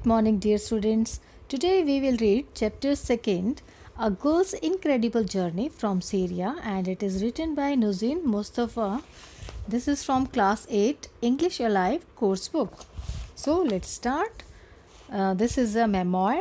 Good morning, dear students. Today we will read chapter 2, A Girl's Incredible Journey from Syria, and it is written by Nuzin Mustafa. This is from class 8 English Alive course book. So let's start. This is a memoir.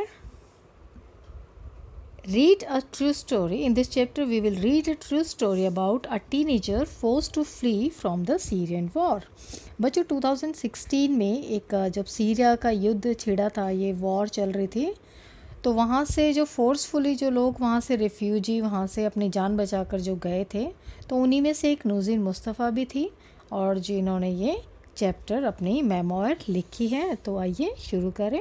Read a true story. In this chapter we will read a true story about a teenager forced to flee from the Syrian war. बच्चों 2016 में एक जब Syria का युद्ध छिड़ा था, ये war चल रही थी, तो वहाँ से जो फोर्सफुली जो लोग वहाँ से रेफ्यूजी वहाँ से अपनी जान बचाकर जो गए थे, तो उन्हीं में से एक नूज़ीन मुस्तफ़ा भी थी और जिन्होंने ये चैप्टर अपनी मेमोयर लिखी है. तो आइए शुरू करें.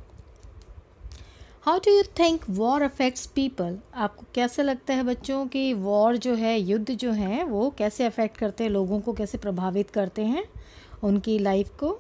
How do you think war affects people? आपको कैसा लगता है बच्चों कि वॉर जो है, युद्ध जो हैं, वो कैसे अफेक्ट करते हैं, लोगों को कैसे प्रभावित करते हैं, उनकी लाइफ को?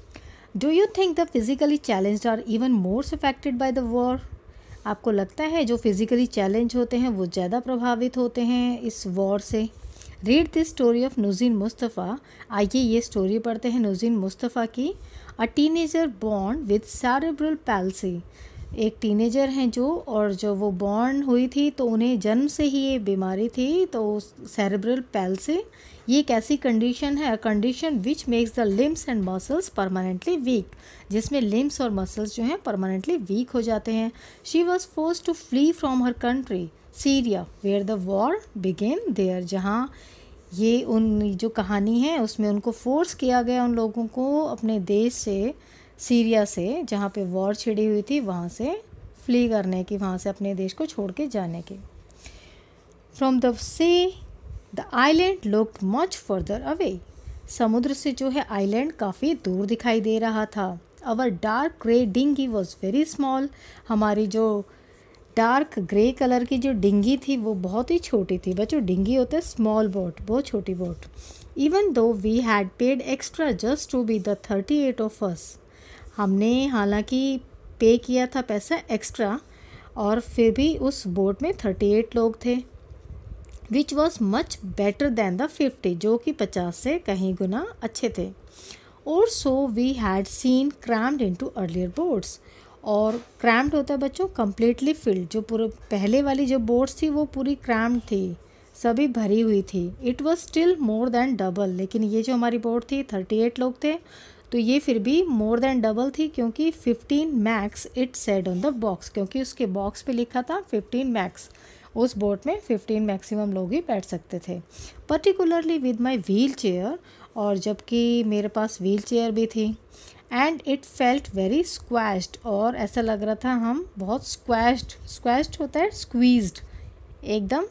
Do you think the physically challenged are even more affected by the war? आपको लगता है जो फिज़िकली चैलेंज होते हैं वो ज़्यादा प्रभावित होते हैं इस वॉर से? Read this story of Nujeen Mustafa. आइए ये स्टोरी पढ़ते हैं नूज़ीन मुस्तफ़ा की. A teenager born with cerebral palsy. एक टीनेजर हैं जो वो बॉर्न हुई थी तो उन्हें जन्म से ही ये बीमारी थी, तो सेरेब्रल पैल्सी ये एक ऐसी कंडीशन है, condition which makes the limbs and muscles permanently weak, जिसमें लिम्स और मसल्स जो हैं परमानेंटली वीक हो जाते हैं. She was forced to flee from her country Syria where the war began there. जहाँ ये उन जो कहानी है उसमें उनको फोर्स किया गया उन लोगों को अपने देश से, सीरिया से, जहाँ पे वॉर छिड़ी हुई थी, वहाँ से फ्ली करने की, वहाँ से अपने देश को छोड़ के जाने की. From the sea the island looked much further away. समुद्र से जो है आइलैंड काफ़ी दूर दिखाई दे रहा था. Our dark grey dinghy was very small. हमारी जो डार्क ग्रे कलर की जो डिंगी थी वो बहुत ही छोटी थी. बच्चों डिंगी होता है स्मॉल बोट, बहुत छोटी boat. Even though we had paid extra just to be the 38 of us. हमने हालांकि पे किया था पैसा एक्स्ट्रा और फिर भी उस बोट में 38 लोग थे. Which was much better than the 50, जो कि 50 से कहीं गुना अच्छे थे. और so we had seen crammed into earlier boats. और क्रैम्ड होता है बच्चों कम्प्लीटली फिल्ड. जो पूरे पहले वाली जो बोट्स थी वो पूरी क्रैम्ड थी, सभी भरी हुई थी. It was still more than double. लेकिन ये जो हमारी बोट थी 38 लोग थे, तो ये फिर भी मोर देन डबल थी, क्योंकि 15 max it said on the box, क्योंकि उसके बॉक्स पे लिखा था 15 मैक्स. उस बोट में 15 मैक्सिमम लोग ही बैठ सकते थे. Particularly with my wheel chair, और जबकि मेरे पास व्हील चेयर भी थी. And it felt very squashed, और ऐसा लग रहा था हम बहुत स्क्वैश्ड होता है स्क्वीज्ड, एकदम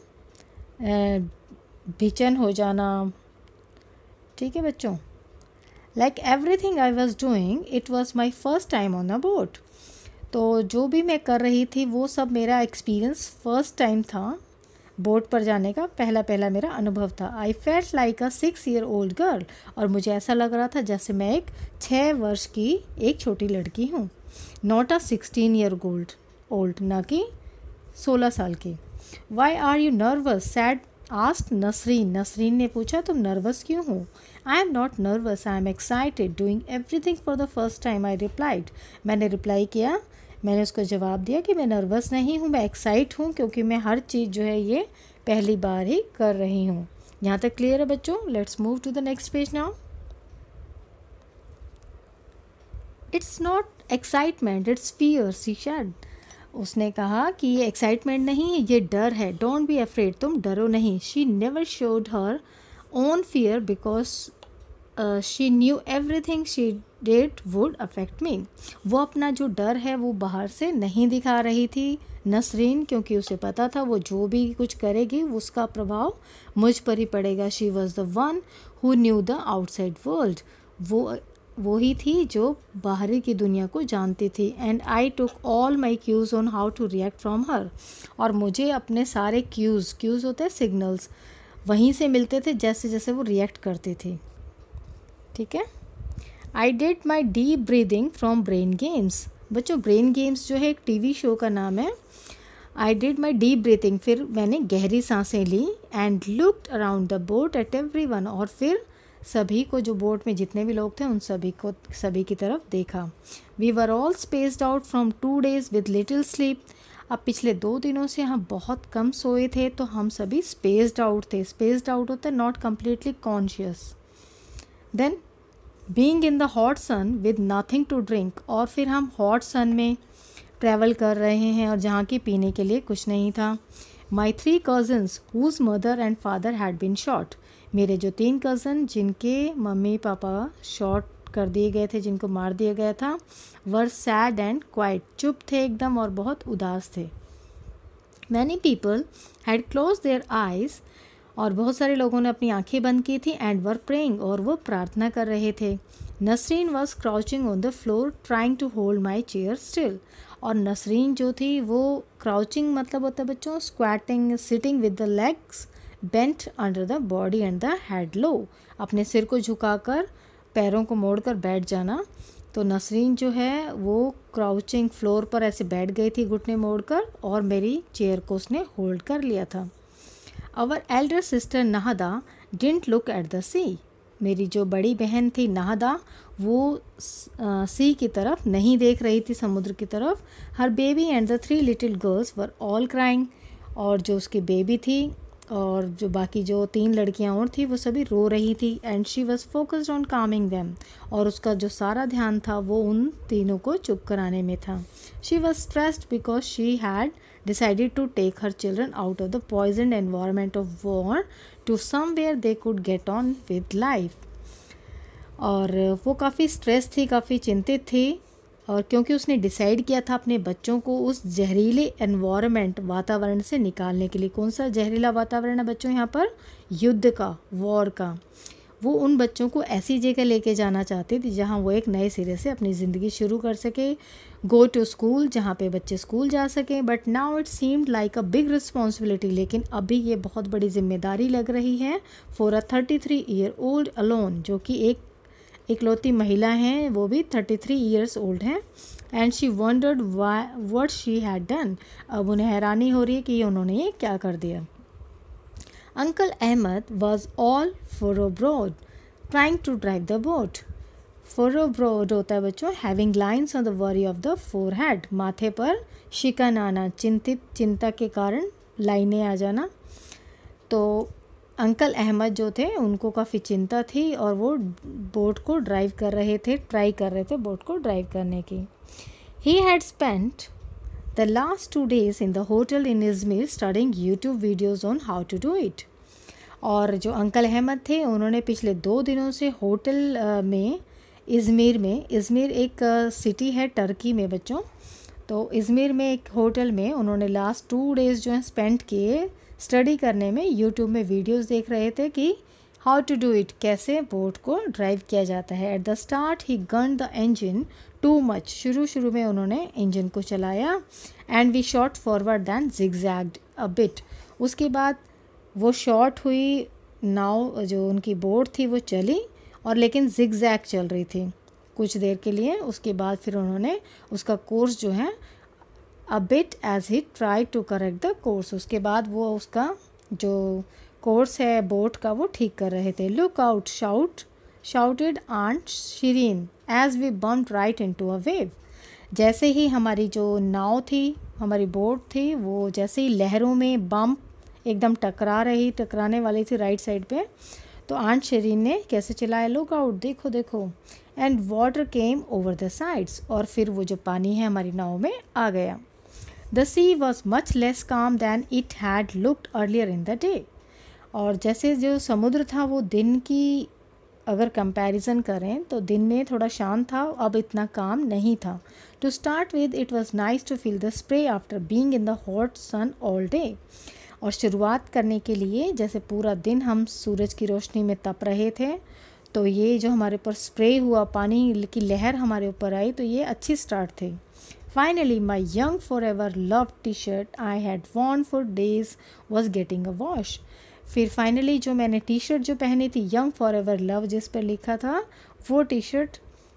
भिचन हो जाना. ठीक है बच्चों. Like everything I was doing, it was my first time on a boat. तो जो भी मैं कर रही थी वो सब मेरा एक्सपीरियंस फर्स्ट टाइम था, बोट पर जाने का पहला मेरा अनुभव था. I felt like a 6-year-old girl. और मुझे ऐसा लग रहा था जैसे मैं एक 6 वर्ष की एक छोटी लड़की हूँ. नॉट अ 16-year-old, ना कि 16 साल की. Why are you nervous said asked Nasrin. Nasrin ने पूछा तुम नर्वस क्यों हो? I am not nervous, I am excited, doing everything for the first time. I replied. मैंने रिप्लाई किया, मैंने उसको जवाब दिया कि मैं नर्वस नहीं हूँ, मैं एक्साइट हूँ, क्योंकि मैं हर चीज़ जो है ये पहली बार ही कर रही हूँ. यहाँ तक क्लियर है बच्चों? Let's move to the next page now. It's not excitement, it's fear, she said. उसने कहा कि ये एक्साइटमेंट नहीं है, ये डर है. डोंट बी अफ्रेड, तुम डरो नहीं. She never showed her own fear because she knew everything she did would affect me. वो अपना जो डर है वो बाहर से नहीं दिखा रही थी नसरीन, क्योंकि उसे पता था वो जो भी कुछ करेगी उसका प्रभाव मुझ पर ही पड़ेगा. She was the one who knew the outside world. वो ही थी जो बाहरी की दुनिया को जानती थी. And I took all my cues on how to react from her. और मुझे अपने सारे क्यूज़ होते हैं सिग्नल्स, वहीं से मिलते थे जैसे जैसे वो रिएक्ट करती थी. ठीक है. I did my deep breathing from brain games. बच्चों ब्रेन गेम्स जो है एक टीवी शो का नाम है. I did my deep breathing, फिर मैंने गहरी सांसें ली. And looked around the boat at everyone, और फिर सभी को, जो बोट में जितने भी लोग थे उन सभी की तरफ देखा। We were all spaced out from 2 days with little sleep. अब पिछले 2 दिनों से हम बहुत कम सोए थे, तो हम सभी स्पेस्ड आउट थे। स्पेस्ड आउट होता है not completely conscious. Then being in the hot sun with nothing to drink, और फिर हम हॉट सन में ट्रैवल कर रहे हैं और जहाँ की पीने के लिए कुछ नहीं था। My 3 cousins whose mother and father had been shot. मेरे जो 3 कज़न जिनके मम्मी पापा शॉट कर दिए गए थे, जिनको मार दिया गया था, वर सैड एंड क्वाइट, चुप थे एकदम और बहुत उदास थे। Many people had close their eyes, और बहुत सारे लोगों ने अपनी आंखें बंद की थी, एंड वर प्रेइंग, और वो प्रार्थना कर रहे थे। Nasrin was crouching on the floor trying to hold my chair still, और नसरीन जो थी वो क्राउचिंग मतलब होता है बच्चों squatting, sitting with the legs bent under the body and the head low, अपने सिर को झुकाकर पैरों को मोड़कर बैठ जाना। तो नसरीन जो है वो क्राउचिंग फ्लोर पर ऐसे बैठ गई थी घुटने मोड़कर, और मेरी चेयर को उसने होल्ड कर लिया था। Our elder sister Nahda didn't look at the sea. मेरी जो बड़ी बहन थी नहदा, वो सी की तरफ नहीं देख रही थी, समुद्र की तरफ। Her baby and the 3 little girls were all crying, और जो उसकी बेबी थी और जो बाकी जो 3 लड़कियां और थी वो सभी रो रही थी। And she was focused on calming them, और उसका जो सारा ध्यान था वो उन तीनों को चुप कराने में था। She was stressed because she had decided to take her children out of the poisoned environment of war to somewhere they could get on with life. और वो काफ़ी स्ट्रेस थी, काफ़ी चिंतित थी, और क्योंकि उसने डिसाइड किया था अपने बच्चों को उस जहरीले एनवायरनमेंट वातावरण से निकालने के लिए। कौन सा जहरीला वातावरण है बच्चों यहाँ पर? युद्ध का, वॉर का। वो उन बच्चों को ऐसी जगह लेके जाना चाहती थी जहाँ वो एक नए सिरे से अपनी ज़िंदगी शुरू कर सके। गो टू स्कूल, जहाँ पे बच्चे स्कूल जा सकें। But now it seemed like a big responsibility, लेकिन अभी ये बहुत बड़ी जिम्मेदारी लग रही है for a 33 year old alone, जो कि एक इकलौती महिला हैं, वो भी 33 ईयर्स ओल्ड हैं। And she wondered what she had done. अब उन्हें हैरानी हो रही है कि उन्होंने ये क्या कर दिया। Uncle Ahmed was all furrowed, trying to drive the boat. Furrowed होता है बच्चों having lines on the worry of the forehead, माथे पर शिकन आना, चिंता के कारण लाइनें आ जाना। तो अंकल अहमद जो थे उनको काफ़ी चिंता थी और वो बोट को ड्राइव कर रहे थे, ट्राई कर रहे थे बोट को ड्राइव करने की। He had spent the last 2 days in the hotel in Izmir studying YouTube videos on how to do it. और जो अंकल अहमद थे उन्होंने पिछले 2 दिनों से होटल में इज़मिर एक सिटी है टर्की में बच्चों। तो इज़मिर में एक होटल में उन्होंने लास्ट 2 डेज़ जो है स्पेंड किए स्टडी करने में। यूट्यूब में वीडियोस देख रहे थे कि हाउ टू डू इट, कैसे बोट को ड्राइव किया जाता है। At the start he gun the engine too much, शुरू में उन्होंने इंजन को चलाया। And we shot forward then zigzagged a bit, उसके बाद वो शॉर्ट हुई, नाव जो उनकी बोट थी वो चली और लेकिन जिगजैग चल रही थी कुछ देर के लिए। उसके बाद फिर उन्होंने उसका कोर्स जो है a bit as he try to correct the course, उसके बाद वो उसका जो कोर्स है बोट का वो ठीक कर रहे थे। Look out shouted aunt Shirin as we bumped right into a wave. जैसे ही हमारी जो नाव थी, हमारी बोट थी, वो जैसे ही लहरों में बम्प एकदम टकराने वाली थी राइट साइड पे, तो आंट शरीन ने कैसे चिल्लाया, लुक आउट, देखो देखो। And water came over the sides, और फिर वो जो पानी है हमारी नाव में आ गया। The sea was much less calm than it had looked earlier in the day. और जैसे जो समुद्र था वो दिन की अगर कंपैरिजन करें तो दिन में थोड़ा शांत था, अब इतना काम नहीं था। To start with it was nice to feel the spray after being in the hot sun all day. और शुरुआत करने के लिए जैसे पूरा दिन हम सूरज की रोशनी में तप रहे थे, तो ये जो हमारे ऊपर स्प्रे हुआ, पानी की लहर हमारे ऊपर आई, तो ये अच्छी स्टार्ट थी। Finally my young forever love T shirt I had worn for days was getting a wash. फिर फाइनली जो मैंने टी शर्ट जो पहनी थी यंग फॉर एवर लव जिस पर लिखा था, वो टी शर्ट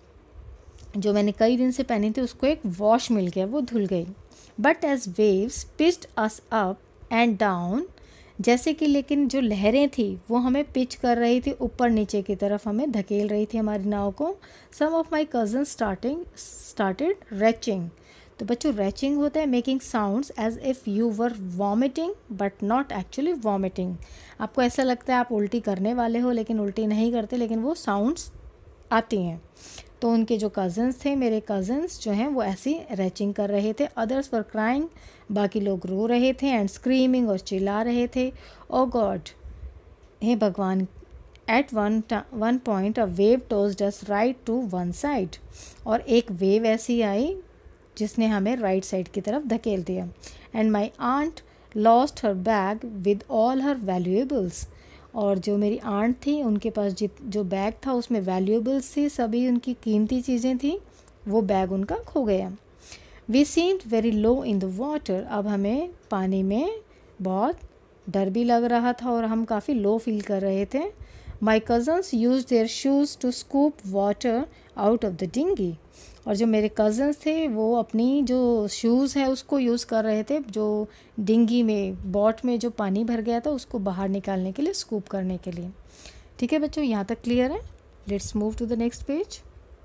जो मैंने कई दिन से पहनी थी उसको एक वॉश मिल गया, वो धुल गई। But as waves pitched us up and down जैसे कि लेकिन जो लहरें थी वो हमें पिच कर रही थी, ऊपर नीचे की तरफ हमें धकेल रही थी हमारी नाव को। Some of my cousin started retching. तो बच्चों रैचिंग होता है making sounds as if you were vomiting but not actually vomiting. आपको ऐसा लगता है आप उल्टी करने वाले हो लेकिन उल्टी नहीं करते, लेकिन वो साउंड्स आती हैं। तो उनके जो कज़न्स थे, मेरे कज़न्स जो हैं वो ऐसी रैचिंग कर रहे थे। अदर्स वर क्राइंग, बाकी लोग रो रहे थे, एंड स्क्रीमिंग और चिल्ला रहे थे। ओ गॉड, हे भगवान, at one point a wave tossed us right to one side. और एक वेव ऐसी आई जिसने हमें राइट साइड की तरफ धकेल दिया। And my aunt lost her bag with all her valuables. और जो मेरी आंट थी उनके पास जो बैग था उसमें वैल्यूएबल्स थी, सभी उनकी कीमती चीज़ें थी, वो बैग उनका खो गया। We seemed very low in the water. अब हमें पानी में बहुत डर भी लग रहा था और हम काफ़ी लो फील कर रहे थे। My cousins use their shoes to scoop water out of the dinghy. और जो मेरे कज़न्स थे वो अपनी जो शूज़ है उसको यूज़ कर रहे थे, जो डिंगी में बोट में जो पानी भर गया था उसको बाहर निकालने के लिए, स्कूप करने के लिए। ठीक है बच्चों, यहाँ तक क्लियर है? Let's move to the next page.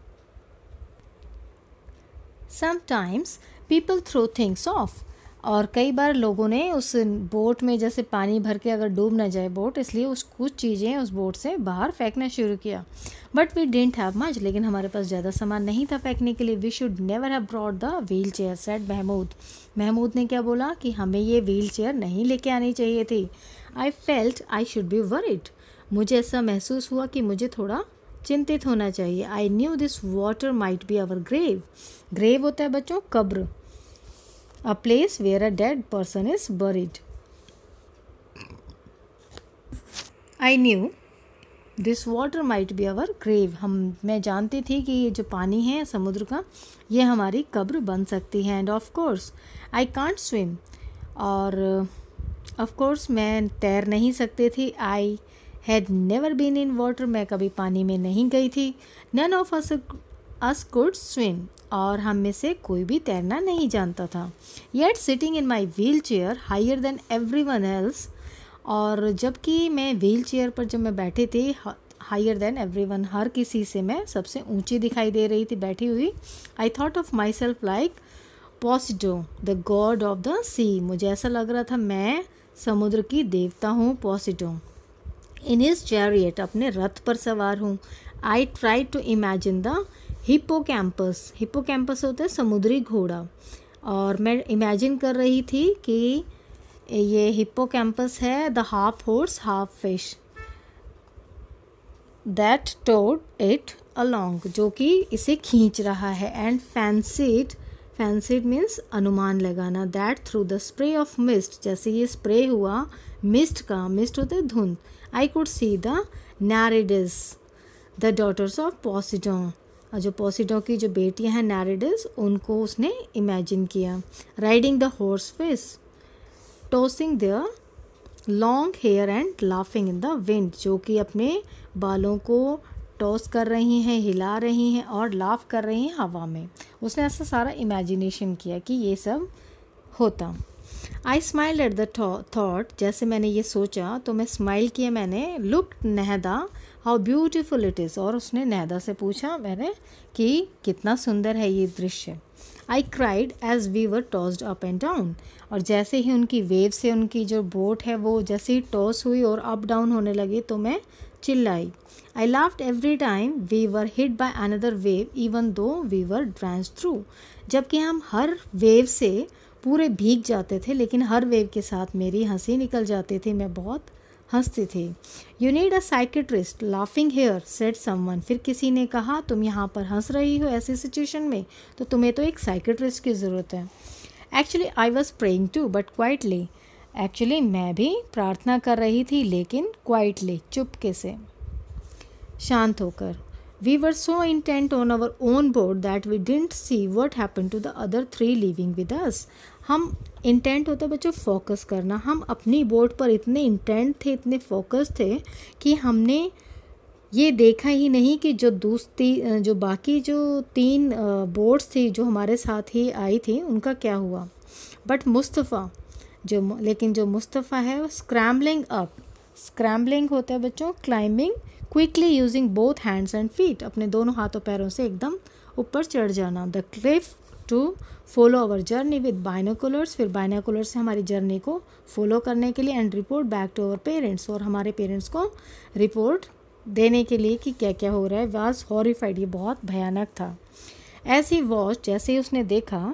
Sometimes people throw things off. और कई बार लोगों ने उस बोट में जैसे पानी भर के अगर डूब ना जाए बोट, इसलिए उस कुछ चीज़ें उस बोट से बाहर फेंकना शुरू किया। But we didn't have much, लेकिन हमारे पास ज़्यादा सामान नहीं था फेंकने के लिए। We should never have brought the wheel chair, said Mahmoud. Mahmoud ने क्या बोला कि हमें ये व्हील चेयर नहीं लेके आनी चाहिए थी। I felt I should be worried. मुझे ऐसा महसूस हुआ कि मुझे थोड़ा चिंतित होना चाहिए। I knew this water might be our grave. Grave होता है बच्चों कब्र, a place where a dead person is buried. I knew this water might be our grave. मैं जानती थी कि ये जो पानी है समुद्र का ये हमारी कब्र बन सकती है। And of course I can't swim. और ऑफ कोर्स मैं तैर नहीं सकती थी। I had never been in water, मैं कभी पानी में नहीं गई थी। None of us could swim, और हम में से कोई भी तैरना नहीं जानता था। Yet sitting in my wheel chair higher than everyone else. और जबकि मैं व्हील चेयर पर जब मैं बैठी थी, हायर देन एवरी वन, हर किसी से मैं सबसे ऊंची दिखाई दे रही थी बैठी हुई। I thought of myself like Poseidon the god of the sea. मुझे ऐसा लग रहा था मैं समुद्र की देवता हूँ, पोसिडो। इन हिज चैरियट, अपने रथ पर सवार हूँ। I try to imagine the hippocampus. Hippocampus होता है समुद्री घोड़ा, और मैं इमेजिन कर रही थी कि ये हिप्पोकैम्पस है the half horse half fish that towed it along, जो कि इसे खींच रहा है। एंड फैंसीड मीन्स अनुमान लगाना। That through the spray of mist, जैसे ये स्प्रे हुआ मिस्ट का, मिस्ट होता है धुंध। I could see the Nereids the daughters of Poseidon. और जो पोसिडो की जो बेटियां हैं नारिडिस, उनको उसने इमेजिन किया। Riding the horse fish, tossing their long hair and laughing in the wind, जो कि अपने बालों को टॉस कर रही हैं, हिला रही हैं और लाफ कर रही हैं हवा में। उसने ऐसा सारा इमेजिनेशन किया कि ये सब होता। I smiled at the thought, जैसे मैंने ये सोचा तो मैं स्माइल किया मैंने। Look Nahda how beautiful it is, और उसने नहदा से पूछा मैंने कि कितना सुंदर है ये दृश्य। I cried as we were tossed up and down, और जैसे ही उनकी वेव से उनकी जो बोट है वो जैसे ही टॉस हुई और अप डाउन होने लगी तो मैं चिल्लाई। I laughed every time we were hit by another wave even though we were drenched through, जबकि हम हर वेव से पूरे भीग जाते थे, लेकिन हर वेव के साथ मेरी हंसी निकल जाती थी, मैं बहुत हंसती थी। You need a psychiatrist laughing here, said someone. फिर किसी ने कहा तुम यहाँ पर हंस रही हो ऐसी सिचुएशन में, तो तुम्हें तो एक साइकेट्रिस्ट की ज़रूरत है। Actually I was praying to but quietly, actually मैं भी प्रार्थना कर रही थी लेकिन क्वाइटली, चुपके से, शांत होकर। We were so intent on our own boat that we didn't see what happened to the other three living with us. हम इंटेंट होता है बच्चों फोकस करना, हम अपनी बोट पर इतने इंटेंट थे, इतने फोकस थे कि हमने ये देखा ही नहीं कि जो बाकी जो 3 बोट्स थी जो हमारे साथ ही आई थी उनका क्या हुआ। बट मुस्तफ़ा लेकिन जो मुस्तफ़ा है वो स्क्रैम्बलिंग अप, स्क्रैम्बलिंग होता है बच्चों climbing quickly using both hands and feet, अपने दोनों हाथों पैरों से एकदम ऊपर चढ़ जाना। The cliff to follow our journey with binoculars, फिर बाइनोकुलर से हमारी जर्नी को फॉलो करने के लिए, and report back to our parents, और हमारे पेरेंट्स को रिपोर्ट देने के लिए कि क्या क्या हो रहा है। वाज हॉरिफाइड, ये बहुत भयानक था। एज ही वॉच, जैसे ही उसने देखा,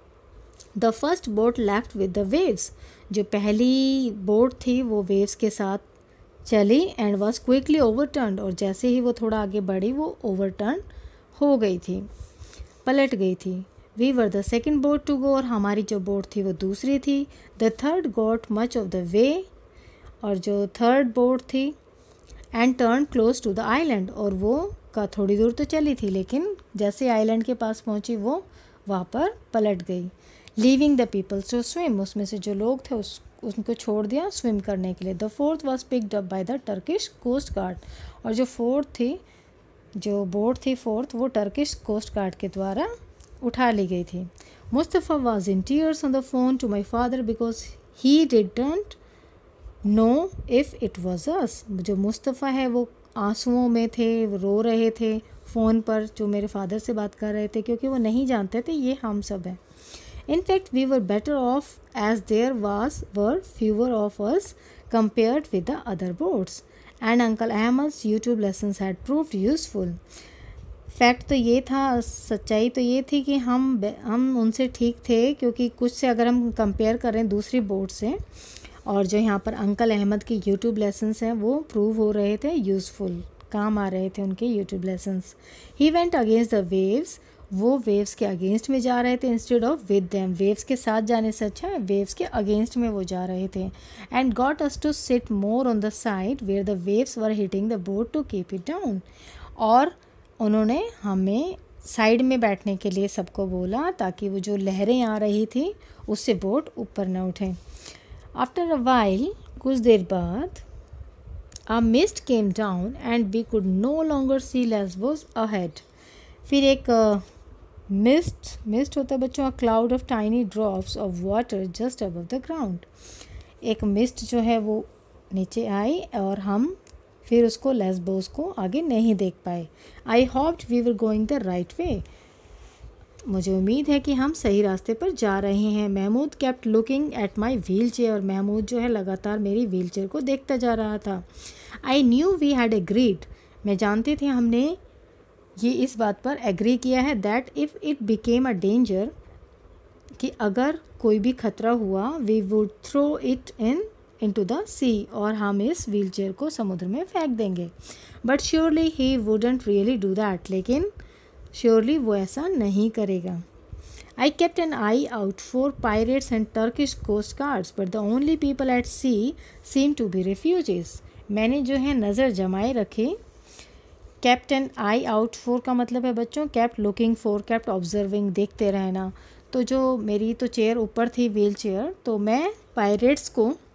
the first boat left with the waves, जो पहली बोट थी वो वेव्स के साथ चली, एंड वॉज क्विकली ओवरटर्न, और जैसे ही वो थोड़ा आगे बढ़ी वो ओवरटर्न हो गई थी, पलट गई थी। We were the second boat to go, और हमारी जो बोट थी वो दूसरी थी। The third got much of the way, और जो थर्ड बोट थी, and turn close to the island, और वो का थोड़ी दूर तो चली थी लेकिन जैसे आइलैंड के पास पहुंची वो वहाँ पर पलट गई। Leaving the peoples to swim, उसमें से जो लोग थे उनको छोड़ दिया स्विम करने के लिए। The fourth was picked up by the Turkish coast guard, और जो फोर्थ थी, जो बोट थी फोर्थ, वो टर्किश कोस्ट गार्ड के द्वारा उठा ली गई थी। Mustafa was in tears on the phone to my father because he didn't know if it was us, जो मुस्तफ़ा है वो आंसुओं में थे, वो रो रहे थे फ़ोन पर, जो मेरे फादर से बात कर रहे थे, क्योंकि वो नहीं जानते थे ये हम सब हैं। In fact, we were better off as there were fewer of us compared with the other boats, and Uncle Ahmed's YouTube lessons had proved useful. Fact तो ये था, सच्चाई तो ये थी कि हम उनसे ठीक थे, क्योंकि कुछ से अगर हम कंपेयर करें दूसरी बोट से, और जो यहाँ पर अंकल अहमद के यूट्यूब लेसन्स हैं वो प्रूव हो रहे थे यूज़फुल, काम आ रहे थे उनके YouTube lessons. He went against the waves, वो वेव्स के अगेंस्ट में जा रहे थे instead of with them, waves के साथ जाने से अच्छा है वेव्स के अगेंस्ट में वो जा रहे थे। And got us to sit more on the side where the waves were hitting the boat to keep it down, और उन्होंने हमें साइड में बैठने के लिए सबको बोला ताकि वो जो लहरें आ रही थी उससे बोट ऊपर न उठे। आफ्टर अ वाइल, कुछ देर बाद, a mist came down and we could no longer see Lesbos ahead, फिर एक मिस्ट होता है बच्चों, a cloud of tiny drops of water just above the ground, एक मिस्ट जो है वो नीचे आई और हम फिर उसको लेस्बोस को आगे नहीं देख पाए। I hoped we were going the right way, मुझे उम्मीद है कि हम सही रास्ते पर जा रहे हैं। Mahmoud kept looking at my wheel chair, और महमूद जो है लगातार मेरी व्हील चेयर को देखता जा रहा था। I knew we had agreed, मैं जानती थी हमने ये इस बात पर एग्री किया है, that if it became a danger, कि अगर कोई भी खतरा हुआ, we would throw it into the sea, और हम इस व्हील चेयर को समुद्र में फेंक देंगे। But surely he wouldn't really do that, लेकिन श्योरली वो ऐसा नहीं करेगा। I kept an eye out for pirates and Turkish coast guards, but the only people at sea seem to be refugees, मैंने जो है नज़र जमाए रखी। Kept an eye out for का मतलब है बच्चों kept looking for, kept observing, देखते रहना। तो जो मेरी तो चेयर ऊपर थी व्हील चेयर, तो मैं पायरेट्स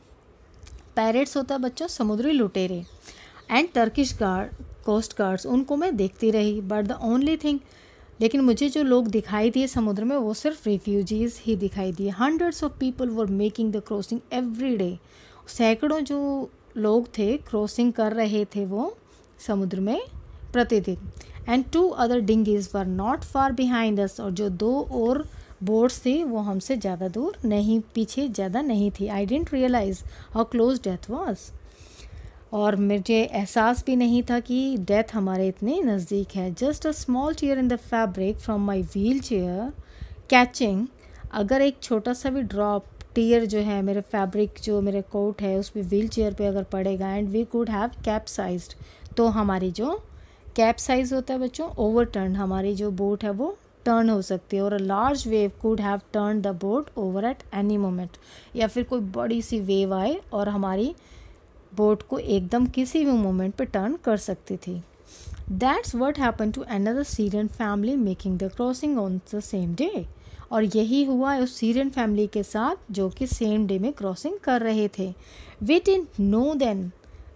होता है बच्चों समुद्री लुटेरे, एंड टर्किश कोस्ट गार्ड्स, उनको मैं देखती रही। बट द ओनली थिंग, लेकिन मुझे जो लोग दिखाई दिए समुद्र में वो सिर्फ रिफ्यूजीज़ ही दिखाई दिए। Hundreds of people were making the crossing every day, सैकड़ों जो लोग थे क्रॉसिंग कर रहे थे वो समुद्र में प्रतिदिन। And 2 other dinghies were not far behind us, और जो 2 और बोट्स थी वो हमसे ज़्यादा दूर नहीं, पीछे ज़्यादा नहीं थी। I didn't realise how close death was, और मुझे एहसास भी नहीं था कि डेथ हमारे इतने नज़दीक है। Just a small tear in the fabric from my wheel chair catching, अगर एक छोटा सा भी ड्रॉप टीयर जो है मेरे फैब्रिक, जो मेरे कोट है उस पर व्हील चेयर पर अगर पड़ेगा, and we could have capsized, तो हमारी जो कैप्साइज होता है बच्चों ओवरटर्न, हमारी जो बोट है वो टर्न हो सकती है, और a large wave could have turn the boat over at any moment, या फिर कोई बड़ी सी वेव आए और हमारी बोट को एकदम किसी भी मोमेंट पे टर्न कर सकती थी। That's what happen to another Syrian family making the crossing on the same day, और यही हुआ उस सीरियन फैमिली के साथ जो कि सेम डे में क्रॉसिंग कर रहे थे। We didn't know then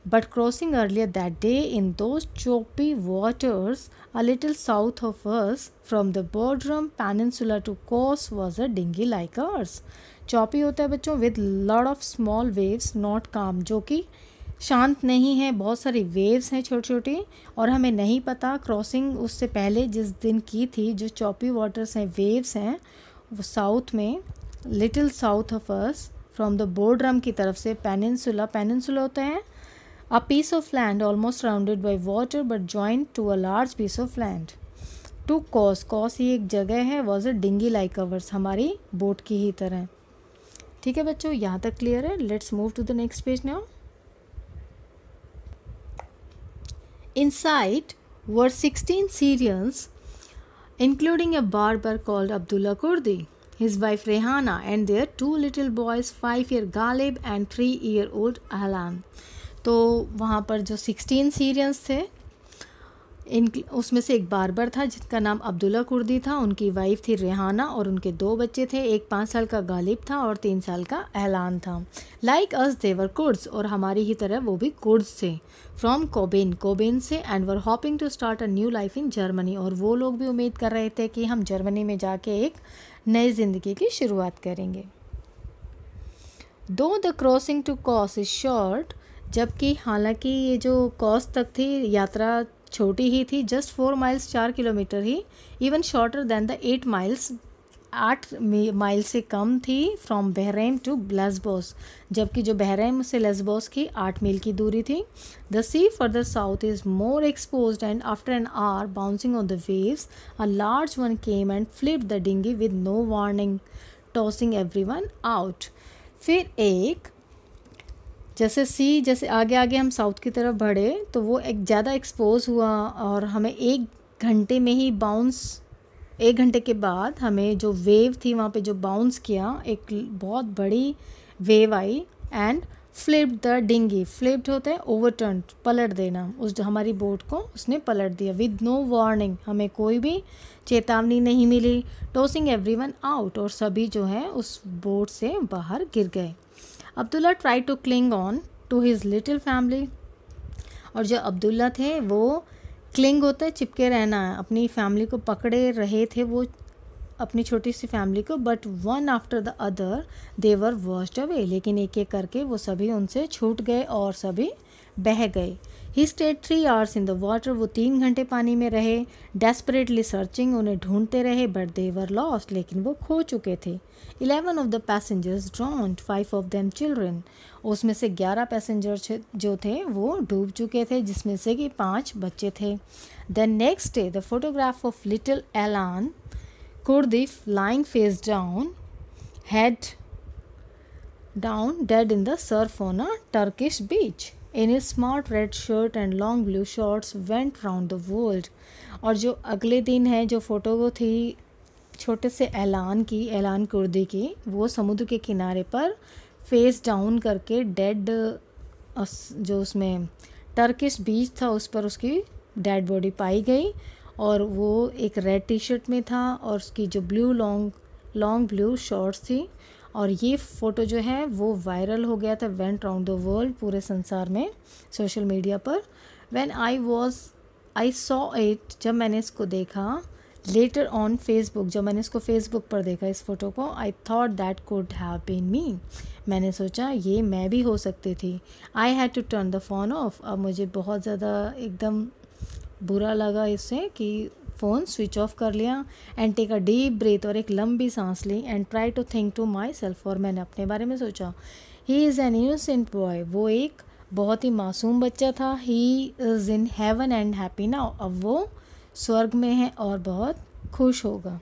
but crossing earlier that day in those choppy waters a little south of us from the Bodrum Peninsula to Kos was a dinghy like ours. choppy होता है बच्चों with lot of small waves, not calm, जो कि शांत नहीं है, बहुत सारी वेव्स हैं छोटी छोटी, और हमें नहीं पता क्रॉसिंग उससे पहले जिस दिन की थी, जो चॉपी वाटर्स हैं, वेव्स हैं, वो साउथ में little south of us from the Bodrum की तरफ से पेनिनसुला, पेनिनसुला होता है a piece of land almost surrounded by water but joint to a large piece of land to Kos, Kos ये एक जगह है, was a dinghy like ours, हमारी बोट की ही तरह. ठीक है बच्चों, यहाँ तक क्लियर है. Let's move to the next page now. Inside were 16 Syrians, including a barber called Abdullah Kurdi, his wife Rehana, and their 2 little boys, 5-year Ghalib and 3-year-old Ahlan. तो वहाँ पर जो 16 सीरियंस थे, उसमें से एक बारबर था जिसका नाम अब्दुल्ला कुर्दी था, उनकी वाइफ थी रेहाना और उनके 2 बच्चे थे, एक 5 साल का गालिब था और 3 साल का एहलान था. लाइक अस देवर कुर्ड्स, और हमारी ही तरह वो भी कुर्ड्स थे, फ्रॉम कोबेन, कोबेन से, and were hoping to start a new life in Germany, और वो लोग भी उम्मीद कर रहे थे कि हम जर्मनी में जाके एक नई ज़िंदगी की शुरुआत करेंगे. Though the crossing to Kos is short, जबकि हालांकि ये जो कॉस तक थी यात्रा छोटी ही थी, जस्ट 4 माइल्स, 4 किलोमीटर ही, even shorter than the 8 miles, 8 mile से कम थी, फ्रॉम बहरैम टू लेस्बोस, जबकि जो बहरैम से लेस्बोस की 8 मील की दूरी थी. The sea further south is more exposed and after an hour bouncing on the waves a large one came and flipped the dinghy with no warning, tossing everyone out. फिर एक जैसे आगे आगे हम साउथ की तरफ बढ़े तो वो एक ज़्यादा एक्सपोज हुआ और हमें 1 घंटे में ही बाउंस, 1 घंटे के बाद हमें जो वेव थी वहाँ पे जो बाउंस किया, एक बहुत बड़ी वेव आई and flipped the dinghy. Flipped होता है ओवरटर्न, पलट देना, उस हमारी बोट को उसने पलट दिया. विद नो वार्निंग, हमें कोई भी चेतावनी नहीं मिली. टॉसिंग एवरीवन आउट, और सभी जो है उस बोट से बाहर गिर गए. Abdullah try to cling on to his little family, और जो अब्दुल्ला थे वो क्लिंग होता है चिपके रहना, अपनी फैमिली को पकड़े रहे थे वो, अपनी छोटी सी फैमिली को. But one after the other they were washed away, लेकिन एक एक करके वो सभी उनसे छूट गए और सभी बह गए. He stayed 3 hours in the water, वो 3 घंटे पानी में रहे. डेस्परेटली सर्चिंग, उन्हें ढूंढते रहे, बट दे वर लॉस्ट, लेकिन वो खो चुके थे. 11 of the passengers drowned, 5 of them children, उसमें से 11 पैसेंजर जो थे वो डूब चुके थे, जिसमें से कि 5 बच्चे थे. The next day the photograph of little Alan Kurdi lying face down, head down, dead in the surf on a Turkish beach. In his smart red shirt and long blue shorts went round the world. और जो अगले दिन है जो photo वो थी छोटे से ऐलान कुर्दी की, वो समुद्र के किनारे पर फेस डाउन करके डेड, जो उसमें टर्किश बीच था उस पर उसकी डेड बॉडी पाई गई, और वो एक रेड टी शर्ट में था और उसकी जो लॉन्ग ब्लू शॉर्ट्स थी. और ये फ़ोटो जो है वो वायरल हो गया था, वेंट राउंड द वर्ल्ड, पूरे संसार में, सोशल मीडिया पर. व्हेन आई सॉ इट, जब मैंने इसको देखा, लेटर ऑन फेसबुक, जब मैंने इसको फेसबुक पर देखा इस फ़ोटो को, I thought that could have been me, मैंने सोचा ये मैं भी हो सकती थी. I had to turn the phone off, अब मुझे बहुत ज़्यादा एकदम बुरा लगा इससे कि फ़ोन स्विच ऑफ कर लिया. And take a deep breath, और एक लंबी सांस ली. And try to think to myself, और मैंने अपने बारे में सोचा. He is an innocent boy, वो एक बहुत ही मासूम बच्चा था. He is in heaven and happy now, अब वो स्वर्ग में है और बहुत खुश होगा.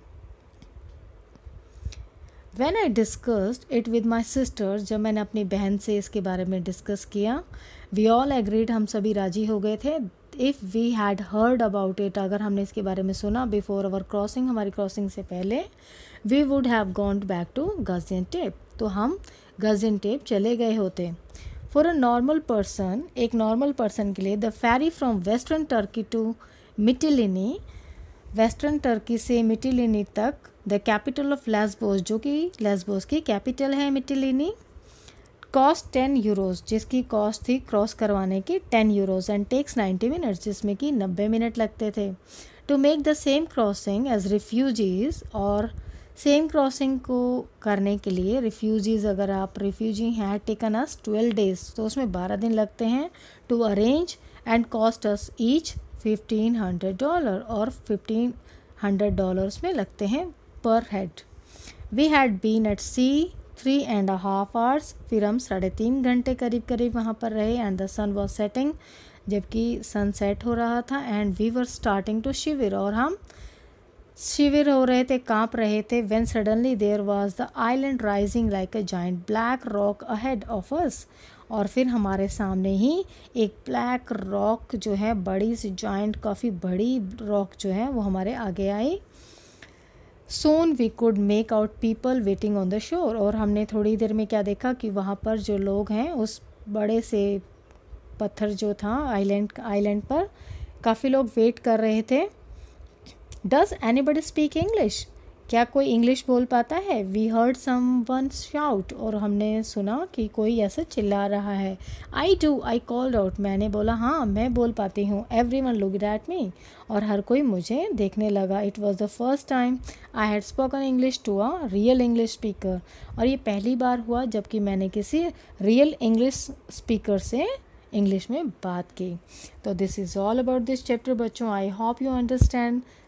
When I discussed it with my sisters, जब मैंने अपनी बहन से इसके बारे में डिस्कस किया, we all agreed, हम सभी राजी हो गए थे. If we had heard about it, अगर हमने इसके बारे में सुना before our crossing, हमारी क्रॉसिंग से पहले, we would have gone back to Gaziantep, तो हम गाजियान्टेप चले गए होते. For a normal person, एक नॉर्मल पर्सन के लिए, the ferry from western Turkey to Mytilene, western Turkey से मिटिलिनी तक, द कैपिटल ऑफ लेस्बोस, जो कि लेस्बोस की कैपिटल है मिटिलिनी, कॉस्ट 10 यूरोज़, जिसकी कॉस्ट थी क्रॉस करवाने की 10 यूरोज़, एंड टेक्स 90 मिनट्स, जिसमें कि 90 मिनट लगते थे। To make the same crossing as refugees, और सेम क्रॉसिंग को करने के लिए रिफ्यूजीज़, अगर आप रिफ्यूजी हैं, टेकन अस 12 डेज़, तो उसमें 12 दिन लगते हैं। To arrange and cost us each $1,500, और $1,500 में लगते हैं per head. We had been at sea 3.5 hours, फिर हम 3.5 घंटे करीब करीब वहाँ पर रहे। And the sun was setting, जबकि सनसेट हो रहा था। And we were starting to shiver, और हम शिविर हो रहे थे, काँप रहे थे। When suddenly there was the island rising like a giant black rock ahead of us, और फिर हमारे सामने ही एक ब्लैक रॉक जो है, बड़ी सी जाइंट, काफ़ी बड़ी रॉक जो है वो हमारे आगे आई। Soon we could make out people waiting on the shore, और हमने थोड़ी देर में क्या देखा कि वहाँ पर जो लोग हैं उस बड़े से पत्थर जो था आइलैंड पर काफ़ी लोग वेट कर रहे थे। Does anybody speak English? क्या कोई इंग्लिश बोल पाता है? We heard someone shout, और हमने सुना कि कोई ऐसे चिल्ला रहा है। I do, I called out, मैंने बोला हाँ मैं बोल पाती हूँ। Everyone looked at me, और हर कोई मुझे देखने लगा। It was the first time I had spoken English to a real English speaker, और ये पहली बार हुआ जबकि मैंने किसी रियल इंग्लिश स्पीकर से इंग्लिश में बात की। तो this is all about this chapter बच्चों। I hope you understand